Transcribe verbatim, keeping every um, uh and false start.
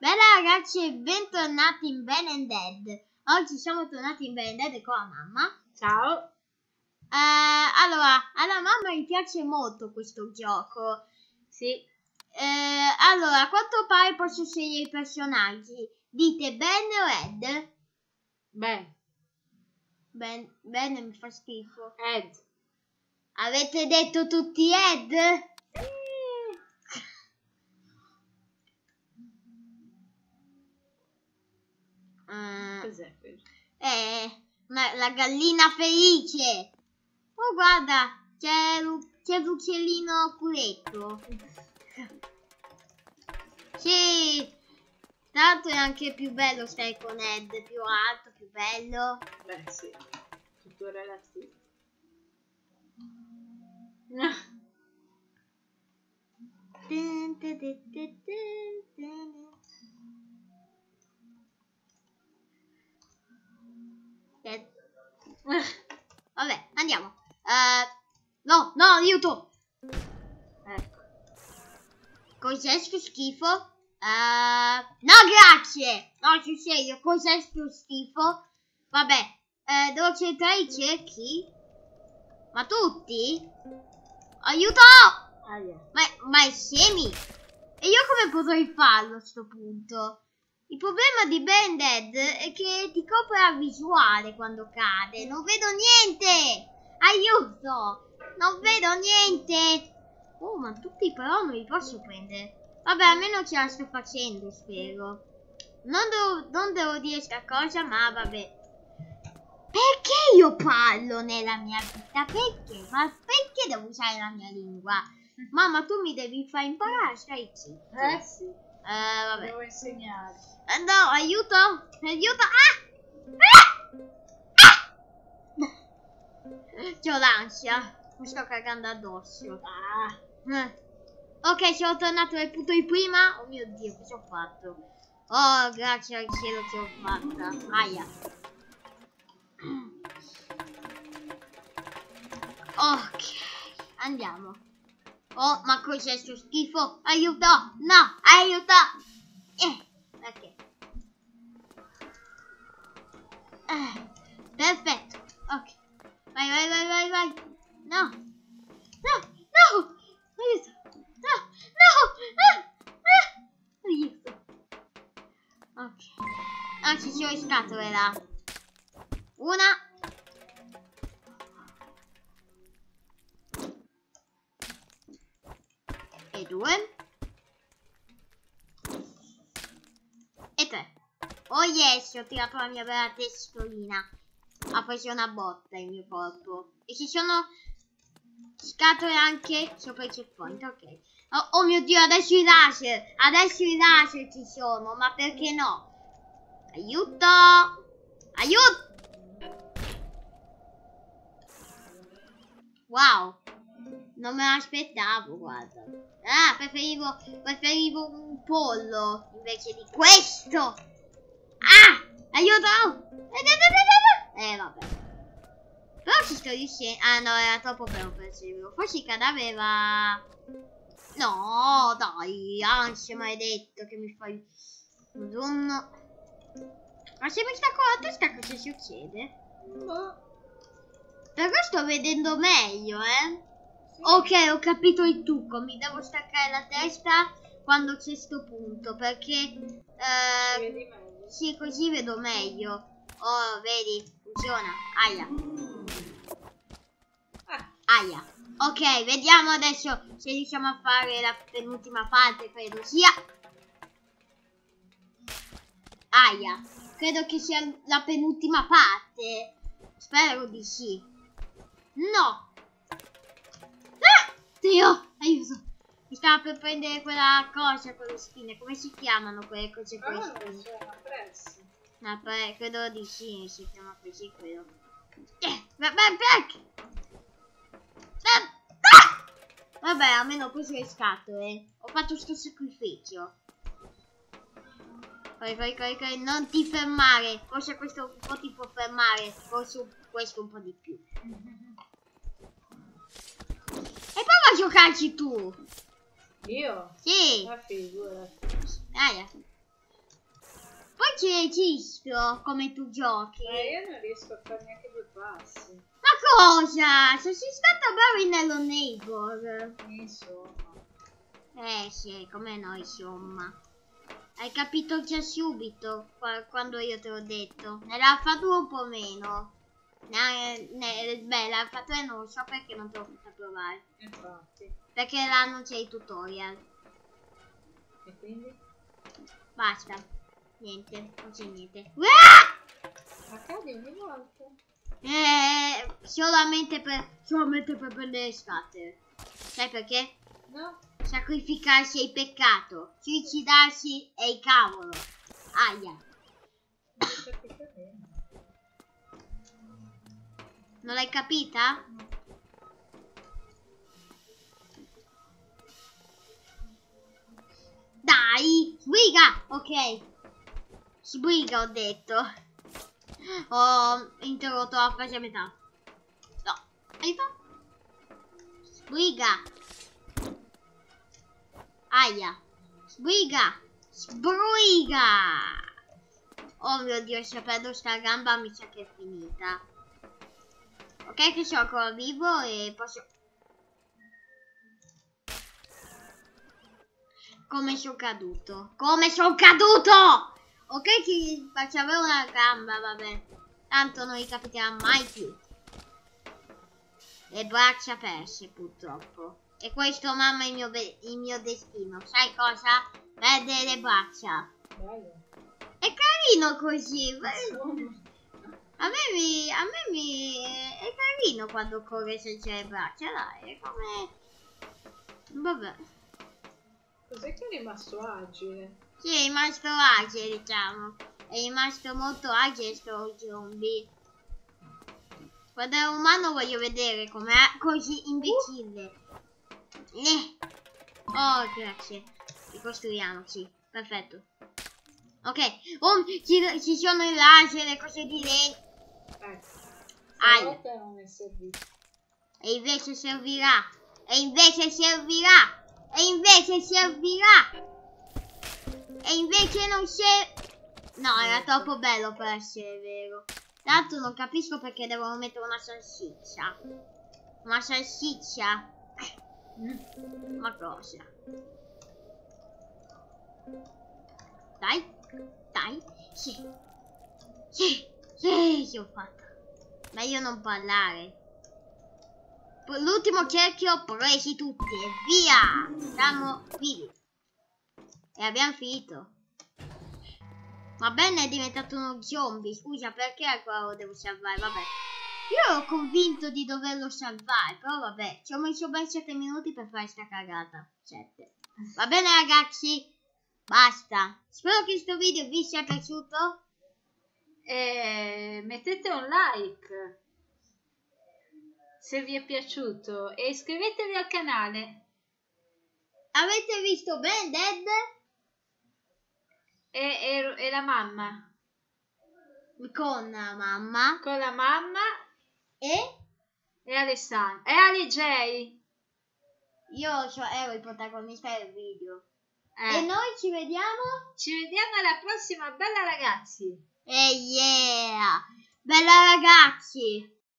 Bella ragazzi e bentornati in Ben and Dead. Oggi siamo tornati in Ben and Dead con la mamma. Ciao. Eh, allora, alla mamma gli piace molto questo gioco. Sì. Eh, allora, a quanto pare posso scegliere i personaggi. Dite Ben o Ed? Ben. Ben, Ben mi fa schifo. Ed. Avete detto tutti Ed? Sì. Uh, Cos'è quello? Eh, ma la gallina felice. Oh, guarda, c'è, c'è l'uccellino culetto. Sì, tanto è anche più bello stare con Ed, più alto, più bello. Beh, sì, tutto relativo. Dun, dun, dun, dun, dun, dun. Eh. Vabbè, andiamo. Uh, no, no, aiuto. Ecco. Cos'è che schifo? Uh, no, grazie. No, ci serio, cos'è sto schifo? Vabbè, uh, devo cercare i cerchi. Ma tutti? Aiuto! Ah, yeah. Ma, ma è semi. E io come potrei farlo a sto punto? Il problema di Ben Dead è che ti copre la visuale quando cade. Non vedo niente. Aiuto. Non vedo niente. Oh, ma tutti però non li posso prendere. Vabbè, almeno ce la sto facendo, spero. Non devo, non devo dire sta cosa, ma vabbè. Perché io parlo nella mia vita? Perché? Ma perché devo usare la mia lingua? Mamma, tu mi devi far imparare, stai zitto. Eh sì. Eh, vabbè. Devo insegnare. Eh, no, aiuto. Aiuto. Ah! Ah! Ah! C'ho l'ansia. Mi sto cagando addosso. Ah. Eh. Ok, sono tornato al punto di prima. Oh mio Dio, cosa ho fatto? Oh, grazie al cielo che ho fatta. Aia. Ok, andiamo. Oh, ma cos'è sto schifo? Aiuto! No, aiuto! Eh, ok. Eh, perfetto. Ok. Vai, vai, vai, vai, vai. No. No, no. Aiuto. No, no. Ah, ah. Aiuto. Ok. Ah, ci sono le scatole là. Una. E due. E tre. Oh yes, ho tirato la mia bella testolina. Ha preso una botta il mio corpo. E ci sono scatole anche sopra il checkpoint, ok. Oh, oh mio Dio, adesso i laser. Adesso i laser ci sono, ma perché no? Aiuto! Aiuto! Wow! Non me l'aspettavo, guarda. Ah, preferivo, preferivo un pollo invece di questo. Ah! Aiuto! Eh, vabbè. Però ci sto riuscendo. Ah, no, era troppo bello per seguirlo. Forse il cadavere va... No, dai, ansia maledetto che mi fai... Madonna. Ma se mi stacco la testa cosa succede? No. Però sto vedendo meglio, eh? Sì. Ok, ho capito il trucco. Mi devo staccare la testa quando c'è sto punto. Perché... Eh, Ci vedi meglio. sì, così vedo meglio. Oh, vedi? Funziona. Aia. Ah. Aia. Ok, vediamo adesso se riusciamo a fare la penultima parte. Credo sia... Aia. Credo che sia la penultima parte. Spero di sì. No. Ah! Dio, aiuto. Mi stava per prendere quella cosa con le spine. Come si chiamano quelle cose con le spine? Sono appresso. No, beh, credo di sì, si chiama così quello. Eh, va- va- va- va- ah! Vabbè, almeno ho preso le scatole. Ho fatto sto sacrificio. Vai, vai, vai, vai, non ti fermare. Forse questo un po' ti può fermare. Forse questo un po' di più. E prova a giocarci tu. Io? Sì. Ma figura. Aia. ci registro come tu giochi. Ma io non riesco a fare neanche due passi. Ma cosa? Se sei stata brava in Hello Neighbor. Insomma. Eh sì, come no, insomma. Hai capito già subito qua- quando io te l'ho detto. Nella fatto un po' meno. Ne, ne, beh, la fatto non lo so perché non te l'ho fatta provare. Infatti. Perché là non c'è i tutorial. E quindi? Basta. Niente, non c'è niente. Ah! Ma cadi ogni volta. Eh, solamente per solamente per prendere scatter. Sai perché? No? Sacrificarsi è il peccato. Suicidarsi è il cavolo. Aia. Non ho capito bene. Non l'hai capita? Dai, sbriga. Ok. Sbriga ho detto. Ho interrotto la fase a metà. No. Hai fatto? Sbriga. Aia. Sbriga. Sbriga. Oh mio Dio, se perdo sta gamba mi sa che è finita. Ok che sono ancora vivo e posso... Come sono caduto? Come sono caduto? Ok che faccio avere una gamba, vabbè. Tanto non ricapiterà mai più. Le braccia perse purtroppo. E questo mamma è il mio, il mio destino. Sai cosa? Perdere le braccia. Bello. È carino così. Insomma. A me, mi, a me mi, è carino quando corre senza le braccia, dai, è come... Vabbè. Cos'è che è rimasto agile? Sì, è rimasto agile, diciamo. È rimasto molto agile sto zombie. Quando è umano voglio vedere com'è così imbecille. Eh. Oh, grazie. Ricostruiamoci. Perfetto. Ok. Oh, ci, ci sono i laser, le cose di legno. Ecco. Ai. Stavolta non è servito. E invece servirà. E invece servirà. E invece servirà. E invece non c'è. No, era troppo bello per essere vero. Tanto non capisco perché devono mettere una salsiccia. Una salsiccia. Ma cosa? Dai, dai. Sì. Sì, sì, sì, ho fatto. Meglio non parlare. L'ultimo cerchio presi tutti e via. Siamo vivi. E abbiamo finito. Ma Ben è diventato uno zombie. Scusa, perché ancora lo devo salvare? Vabbè. Io ero convinto di doverlo salvare. Però vabbè. Ci ho messo ben sette minuti per fare sta cagata. sette. Va bene ragazzi. Basta. Spero che questo video vi sia piaciuto. E mettete un like se vi è piaciuto e iscrivetevi al canale. Avete visto Ben Dead? E, e, e la mamma. Con la mamma. Con la mamma E? e Alessandro. E Ali J. Io cioè, ero il protagonista del video. Eh. E noi ci vediamo? Ci vediamo alla prossima, bella ragazzi. E yeah! Bella ragazzi!